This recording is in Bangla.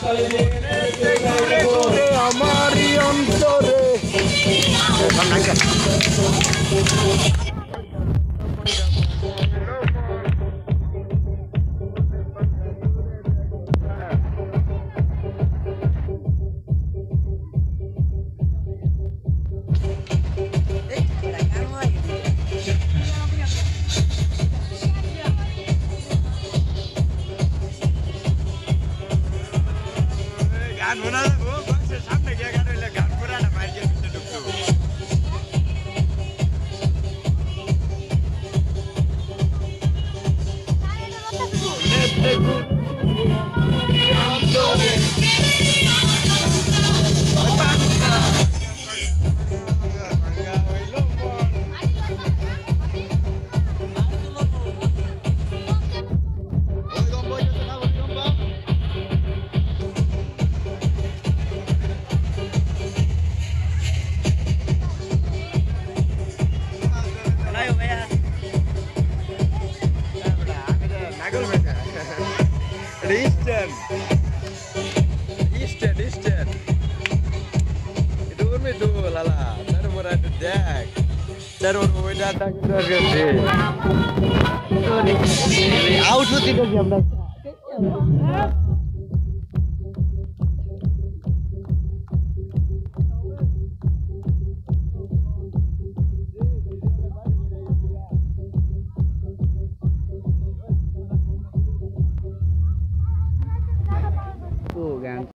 আমারই অন্তরে গান শোনা যাবো বক্সের সামনে গিয়ে গান হইলে গান করে না মাইকের ভিতরে ঢুকতো Eastern. Itu kan itu lala. Cara berada dek. Cara berada tak kita kerja. Out tu tidak jam dah.